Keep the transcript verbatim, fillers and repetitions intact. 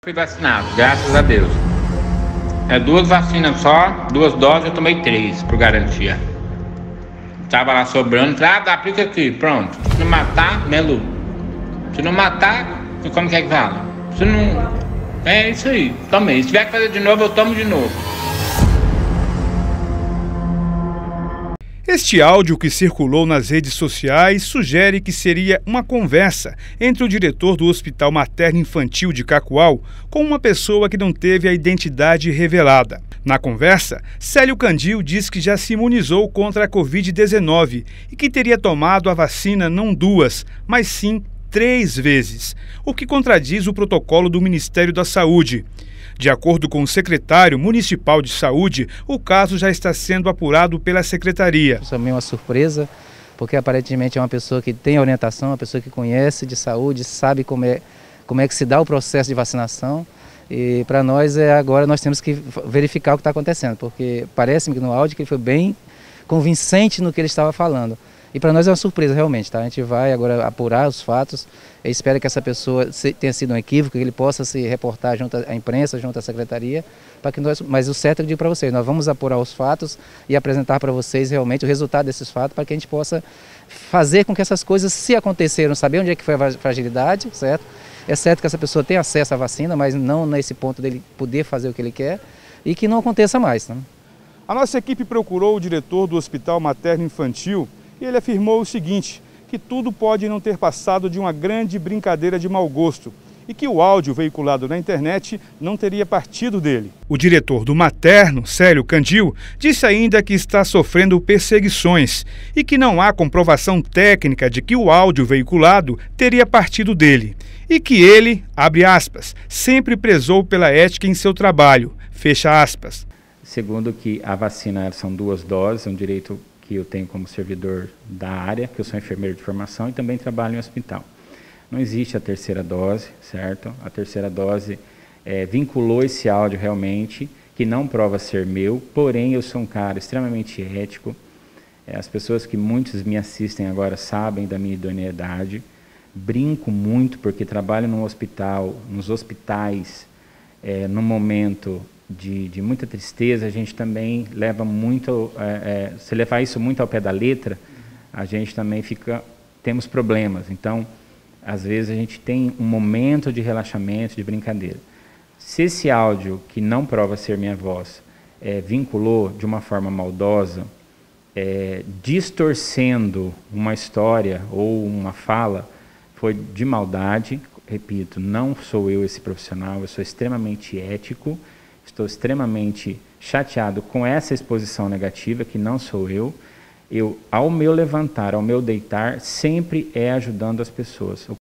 Fui vacinado, graças a Deus. É duas vacinas só, duas doses, eu tomei três, por garantia. Tava lá sobrando, falei, ah, dá, aplica aqui, pronto. Se não matar, melu. Se não matar, como que é que fala? Se não... É isso aí, tomei. Se tiver que fazer de novo, eu tomo de novo. Este áudio que circulou nas redes sociais sugere que seria uma conversa entre o diretor do Hospital Materno Infantil de Cacoal com uma pessoa que não teve a identidade revelada. Na conversa, Célio Candil diz que já se imunizou contra a covid dezenove e que teria tomado a vacina não duas, mas sim três vezes, o que contradiz o protocolo do Ministério da Saúde. De acordo com o secretário municipal de saúde, o caso já está sendo apurado pela secretaria. Isso também é uma surpresa, porque aparentemente é uma pessoa que tem orientação, uma pessoa que conhece de saúde, sabe como é, como é que se dá o processo de vacinação. E para nós é, agora nós temos que verificar o que está acontecendo, porque parece-me que no áudio que ele foi bem convincente no que ele estava falando. E para nós é uma surpresa realmente, tá? A gente vai agora apurar os fatos. Eu espero que essa pessoa tenha sido um equívoco, que ele possa se reportar junto à imprensa, junto à secretaria, para que nós. Mas o certo eu digo para vocês, nós vamos apurar os fatos e apresentar para vocês realmente o resultado desses fatos, para que a gente possa fazer com que essas coisas, se aconteceram, saber onde é que foi a fragilidade, certo? É certo que essa pessoa tem acesso à vacina, mas não nesse ponto dele poder fazer o que ele quer e que não aconteça mais, né? A nossa equipe procurou o diretor do Hospital Materno Infantil e ele afirmou o seguinte, que tudo pode não ter passado de uma grande brincadeira de mau gosto e que o áudio veiculado na internet não teria partido dele. O diretor do materno, Célio Candil, disse ainda que está sofrendo perseguições e que não há comprovação técnica de que o áudio veiculado teria partido dele e que ele, abre aspas, sempre prezou pela ética em seu trabalho, fecha aspas. Segundo que a vacina são duas doses, é um direito que eu tenho como servidor da área, que eu sou enfermeiro de formação e também trabalho em hospital. Não existe a terceira dose, certo? A terceira dose é, vinculou esse áudio realmente, que não prova ser meu, porém eu sou um cara extremamente ético. É, as pessoas que muitos me assistem agora sabem da minha idoneidade. Brinco muito porque trabalho num hospital, nos hospitais, é, num momento De, de muita tristeza, a gente também leva muito, é, é, se levar isso muito ao pé da letra, a gente também fica, temos problemas. Então, às vezes a gente tem um momento de relaxamento, de brincadeira. Se esse áudio, que não prova ser minha voz, é, vinculou de uma forma maldosa, é, distorcendo uma história ou uma fala, foi de maldade. Repito, não sou eu esse profissional, eu sou extremamente ético. Estou extremamente chateado com essa exposição negativa, que não sou eu. Eu, ao meu levantar, ao meu deitar, sempre é ajudando as pessoas.